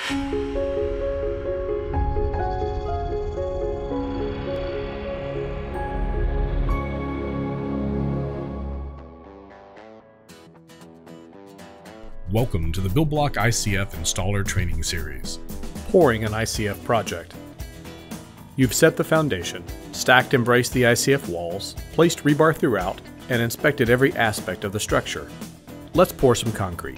Welcome to the BuildBlock ICF Installer Training Series. Pouring an ICF project. You've set the foundation, stacked and braced the ICF walls, placed rebar throughout, and inspected every aspect of the structure. Let's pour some concrete.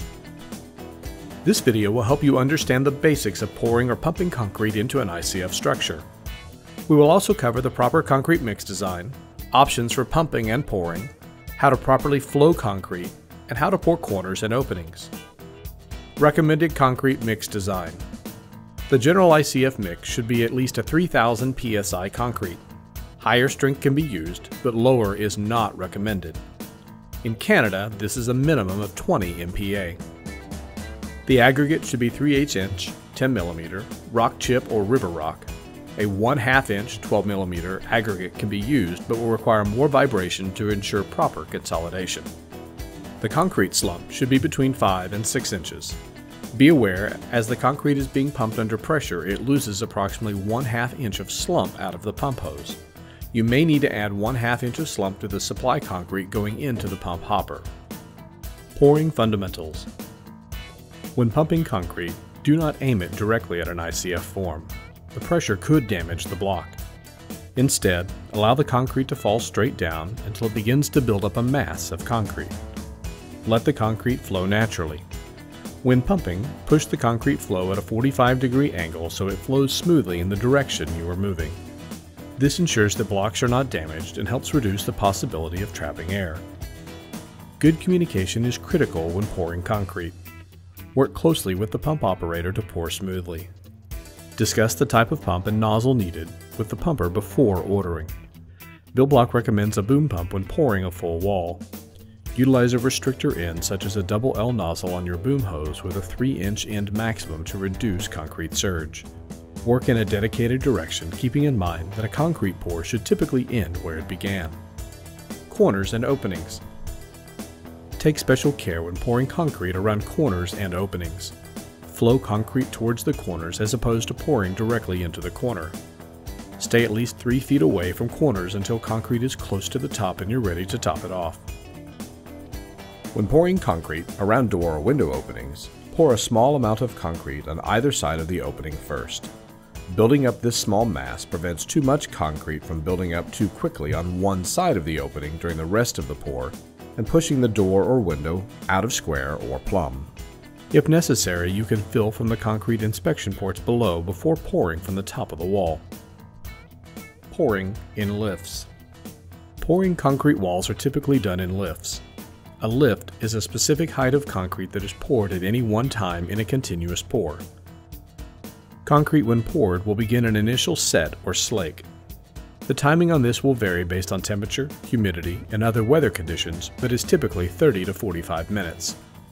This video will help you understand the basics of pouring or pumping concrete into an ICF structure. We will also cover the proper concrete mix design, options for pumping and pouring, how to properly flow concrete, and how to pour corners and openings. Recommended concrete mix design. The general ICF mix should be at least a 3000 psi concrete. Higher strength can be used, but lower is not recommended. In Canada, this is a minimum of 20 MPa. The aggregate should be 3/8 inch, 10 mm, rock chip or river rock. A 1/2 inch, 12 mm aggregate can be used, but will require more vibration to ensure proper consolidation. The concrete slump should be between 5 and 6 inches. Be aware, as the concrete is being pumped under pressure, it loses approximately 1/2 inch of slump out of the pump hose. You may need to add 1/2 inch of slump to the supply concrete going into the pump hopper. Pouring fundamentals. When pumping concrete, do not aim it directly at an ICF form. The pressure could damage the block. Instead, allow the concrete to fall straight down until it begins to build up a mass of concrete. Let the concrete flow naturally. When pumping, push the concrete flow at a 45-degree angle so it flows smoothly in the direction you are moving. This ensures that blocks are not damaged and helps reduce the possibility of trapping air. Good communication is critical when pouring concrete. Work closely with the pump operator to pour smoothly. Discuss the type of pump and nozzle needed with the pumper before ordering. BuildBlock recommends a boom pump when pouring a full wall. Utilize a restrictor end such as a double L nozzle on your boom hose with a 3-inch end maximum to reduce concrete surge. Work in a dedicated direction, keeping in mind that a concrete pour should typically end where it began. Corners and openings. Take special care when pouring concrete around corners and openings. Flow concrete towards the corners as opposed to pouring directly into the corner. Stay at least 3 feet away from corners until concrete is close to the top and you're ready to top it off. When pouring concrete around door or window openings, pour a small amount of concrete on either side of the opening first. Building up this small mass prevents too much concrete from building up too quickly on one side of the opening during the rest of the pour and pushing the door or window out of square or plumb. If necessary, you can fill from the concrete inspection ports below before pouring from the top of the wall. Pouring in lifts. Pouring concrete walls are typically done in lifts. A lift is a specific height of concrete that is poured at any one time in a continuous pour. Concrete when poured will begin an initial set or SLAKE. The timing on this will vary based on temperature, humidity, and other weather conditions, but is typically 30 to 45 minutes.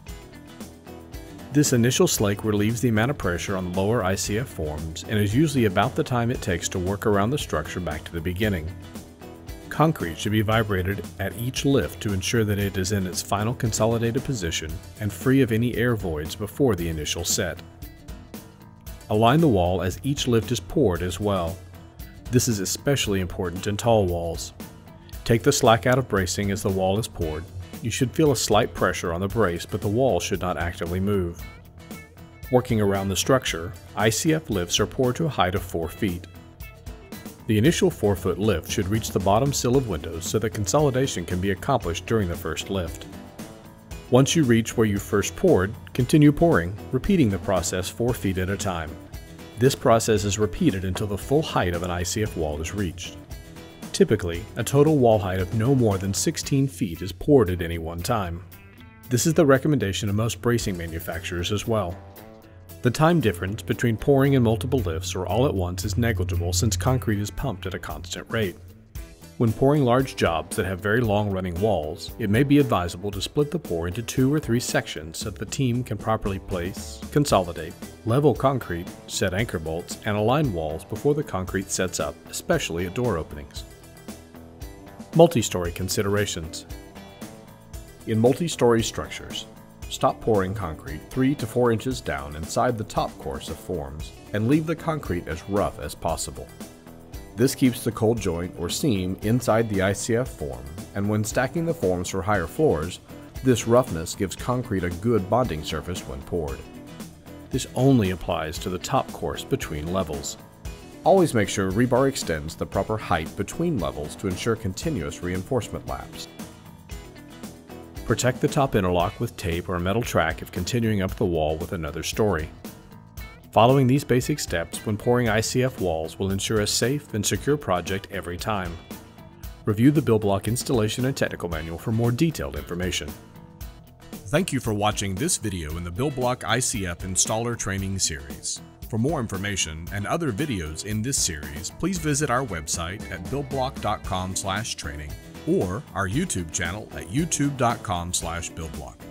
This initial SLAKE relieves the amount of pressure on lower ICF forms and is usually about the time it takes to work around the structure back to the beginning. Concrete should be vibrated at each lift to ensure that it is in its final consolidated position and free of any air voids before the initial set. Align the wall as each lift is poured as well. This is especially important in tall walls. Take the slack out of bracing as the wall is poured. You should feel a slight pressure on the brace, but the wall should not actively move. Working around the structure, ICF lifts are poured to a height of 4 feet. The initial 4-foot lift should reach the bottom sill of windows so that consolidation can be accomplished during the first lift. Once you reach where you first poured, continue pouring, repeating the process 4 feet at a time. This process is repeated until the full height of an ICF wall is reached. Typically, a total wall height of no more than 16 feet is poured at any one time. This is the recommendation of most bracing manufacturers as well. The time difference between pouring and multiple lifts or all at once is negligible since concrete is pumped at a constant rate. When pouring large jobs that have very long running walls, it may be advisable to split the pour into 2 or 3 sections so that the team can properly place, consolidate, level concrete, set anchor bolts, and align walls before the concrete sets up, especially at door openings. Multi-story considerations. In multi-story structures, stop pouring concrete 3 to 4 inches down inside the top course of forms and leave the concrete as rough as possible. This keeps the cold joint or seam inside the ICF form, and when stacking the forms for higher floors, this roughness gives concrete a good bonding surface when poured. This only applies to the top course between levels. Always make sure rebar extends the proper height between levels to ensure continuous reinforcement laps. Protect the top interlock with tape or a metal track if continuing up the wall with another story. Following these basic steps when pouring ICF walls will ensure a safe and secure project every time. Review the BuildBlock installation and technical manual for more detailed information. Thank you for watching this video in the BuildBlock ICF Installer Training Series. For more information and other videos in this series, please visit our website at buildblock.com/training or our YouTube channel at youtube.com/buildblock.